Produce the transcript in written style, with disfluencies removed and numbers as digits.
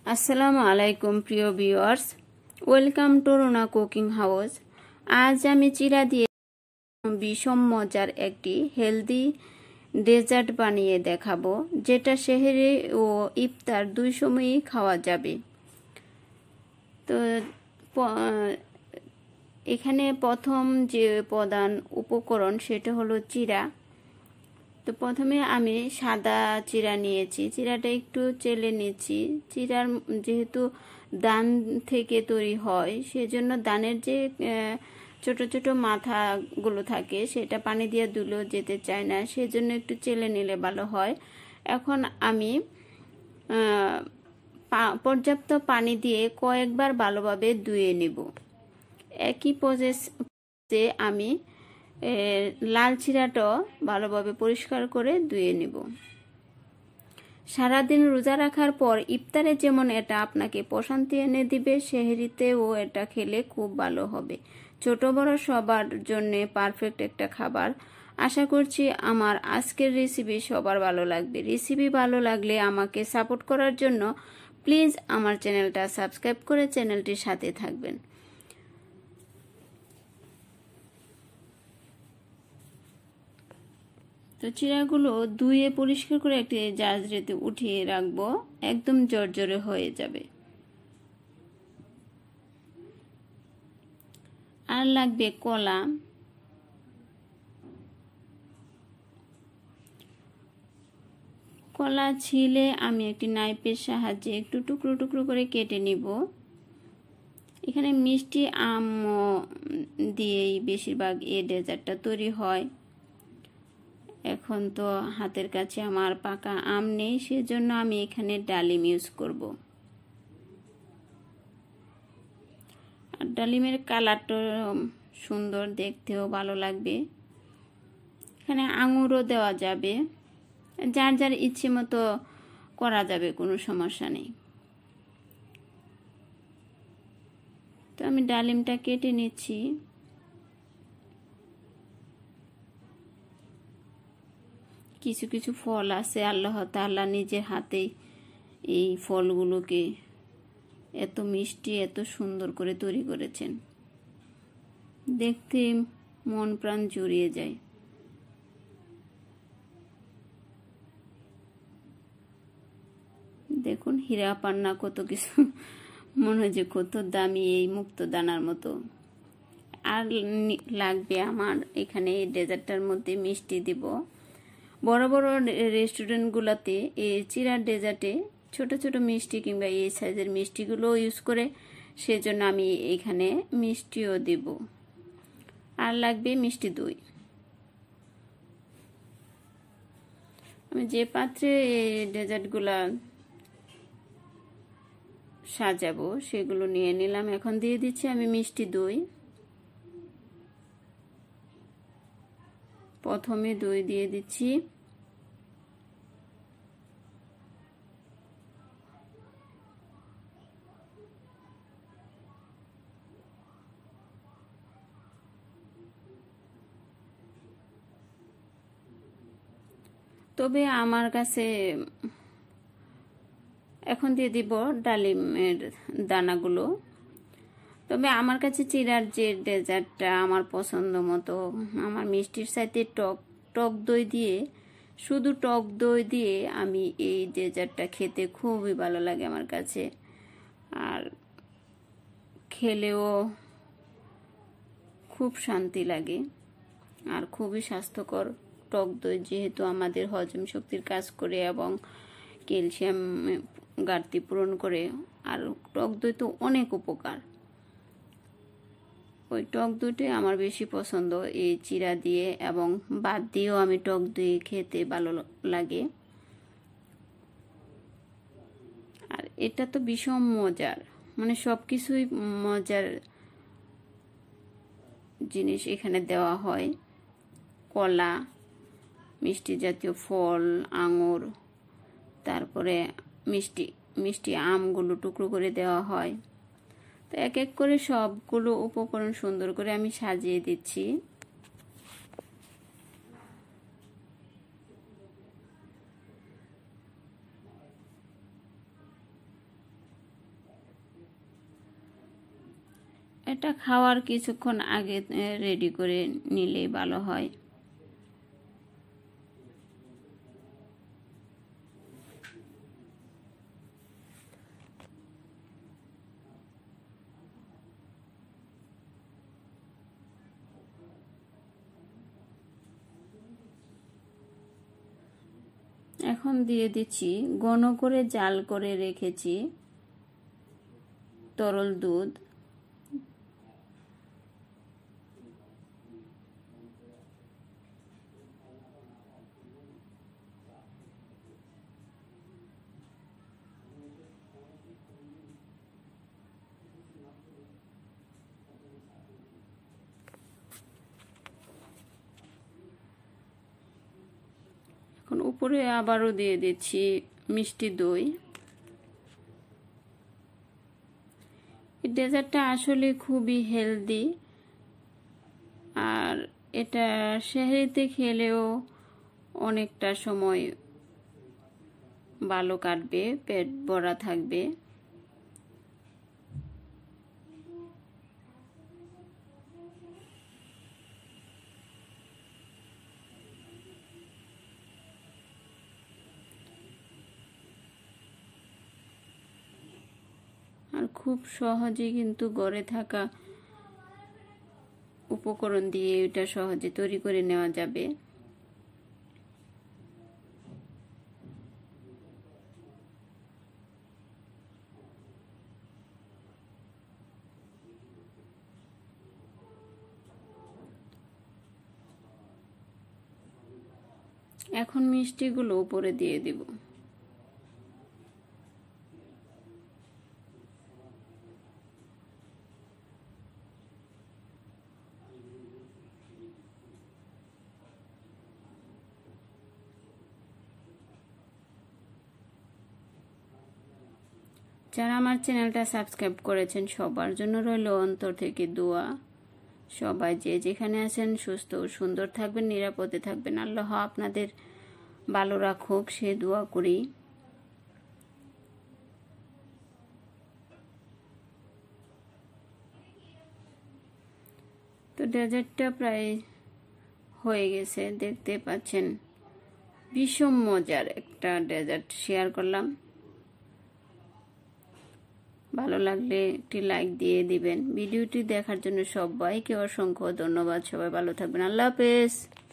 আসসালামু আলাইকুম প্রিয় viewers, welcome to Runa cooking house. আজ আমি চিরা দিয়ে ভীষণ মজার একটি হেলদি ডেজার্ট বানিয়ে দেখাবো, যেটা সেহরি ও ইফতার দুই সময়ই খাওয়া যাবে। তো এখানে প্রথম যে প্রধান উপকরণ সেটা হলো চিরা। তো প্রথমে আমি সাদা চিরা নিয়েছি, চিরাটা একটু চেলে নিয়েছি। চিরার যেহেতু দান থেকে তৈরি হয়, সেজন্য দানের যে ছোট ছোট মাথাগুলো থাকে সেটা পানি দিয়ে ধুলেও যেতে চায় না, সেজন্য একটু চেলে নিলে ভালো হয়। এখন আমি পর্যাপ্ত পানি দিয়ে কয়েকবার ভালোভাবে ধুয়ে নেব। একই প্রসেসে আমি লাল চিরাটাও ভালোভাবে পরিষ্কার করে ধুয়ে নেব। সারাদিন রোজা রাখার পর ইফতারে যেমন এটা আপনাকে প্রশান্তি এনে দিবে, সেহরিতেও এটা খেলে খুব ভালো হবে। ছোট বড় সবার জন্য পারফেক্ট একটা খাবার। আশা করছি আমার আজকের রেসিপি সবার ভালো লাগবে। রেসিপি ভালো লাগলে আমাকে সাপোর্ট করার জন্য প্লিজ আমার চ্যানেলটা সাবস্ক্রাইব করে চ্যানেলটির সাথে থাকবেন। তো চিরাগুলো ধুয়ে পরিষ্কার করে একটি জাজরেতে উঠিয়ে রাখবো, একদম জর্জরে হয়ে যাবে। আর লাগবে কলা, কলা ছিলে আমি একটি নাইফের সাহায্যে একটু টুকরো টুকরো করে কেটে নিব। এখানে মিষ্টি আম দিয়েই বেশিরভাগ এই ডেজার্টটা তৈরি হয়। এখন তো হাতের কাছে আমার পাকা আম নেই, সেজন্য আমি এখানে ডালিম ইউজ করব। আর ডালিমের কালারটা সুন্দর, দেখতেও ভালো লাগবে। এখানে আঙুরও দেওয়া যাবে, যার যার ইচ্ছে মতো করা যাবে, কোনো সমস্যা নেই। তো আমি ডালিমটা কেটে নিচ্ছি। কিছু কিছু ফল আছে আল্লাহ তাআলা নিজের হাতেই এই ফলগুলোকে এত মিষ্টি এত সুন্দর করে তৈরি করেছেন, দেখতে মন প্রাণ জুড়িয়ে যায়। দেখুন হীরা পান্না কত কিছু, মনে হয় যে কত দামি এই মুক্ত দানার মতো। আর লাগবে আমার এখানে এই ডেজার্টটার মধ্যে মিষ্টি দিব। বড় বড় রেস্টুরেন্টগুলোতে এই চিরার ডেজার্টে ছোট ছোট মিষ্টি কিংবা এই সাইজের মিষ্টিগুলো ইউজ করে, সেজন্য আমি এখানে মিষ্টিও দিব। আর লাগবে মিষ্টি দই। আমি যে পাত্রে ডেজার্টগুলা সাজাবো সেগুলো নিয়ে নিলাম। এখন দিয়ে দিচ্ছি আমি মিষ্টি দই। প্রথমে দই দিয়ে দিচ্ছি, তবে আমার কাছে এখন দিয়ে দিব ডালিমের দানাগুলো। তবে আমার কাছে চিরার যে ডেজার্টটা আমার পছন্দ মতো, আমার মিষ্টির সাথে টক দই দিয়ে, শুধু টক দই দিয়ে আমি এই ডেজার্টটা খেতে খুবই ভালো লাগে আমার কাছে। আর খেলেও খুব শান্তি লাগে আর খুবই স্বাস্থ্যকর। টক দই যেহেতু আমাদের হজম শক্তির কাজ করে এবং ক্যালসিয়াম ঘাটতি পূরণ করে, আর টক দই তো অনেক উপকার। ওই টক দইটাই আমার বেশি পছন্দ এই চিরা দিয়ে, এবং বাদ দিয়েও আমি টক দই খেতে ভালো লাগে। আর এটা তো ভীষণ মজার, মানে সব কিছুই মজার জিনিস এখানে দেওয়া হয়। কলা, মিষ্টি জাতীয় ফল, আঙুর, তারপরে মিষ্টি আমগুলো টুকরো করে দেওয়া হয়। তো এক এক করে সবগুলো উপকরণ সুন্দর করে আমি সাজিয়ে দিচ্ছি। এটা খাওয়ার কিছুক্ষণ আগে রেডি করে নিলেই ভালো হয়। এখন দিয়ে দিচ্ছি ঘন করে জাল করে রেখেছি তরল দুধ। এখন উপরে আবারও দিয়ে দিচ্ছি মিষ্টি দই। এই ডেজার্টটা আসলে খুবই হেলদি, আর এটা সেহরিতে খেলেও অনেকটা সময় ভালো কাটবে, পেট ভরা থাকবে। আর খুব সহজে কিন্তু ঘরে থাকা উপকরণ দিয়ে এটা সহজে তৈরি করে নেওয়া যাবে। এখন মিষ্টিগুলো উপরে দিয়ে দিব। যারা আমার চ্যানেলটা সাবস্ক্রাইব করেছেন সবার জন্য রইল অন্তর থেকে দোয়া। সবাই যে যেখানে আছেন সুস্থ ও সুন্দর থাকবেন, নিরাপদে থাকবেন। আল্লাহ আপনাদের ভালো রাখুক সে দোয়া করি। তো ডেজার্টটা প্রায় হয়ে গেছে, দেখতে পাচ্ছেন। ভীষণ মজার একটা ডেজার্ট শেয়ার করলাম। ভালো লাগলে একটি লাইক দিয়ে দিবেন। ভিডিওটি দেখার জন্য সবাইকে অসংখ্য ধন্যবাদ। সবাই ভালো থাকবেন। আল্লাহ হাফেজ।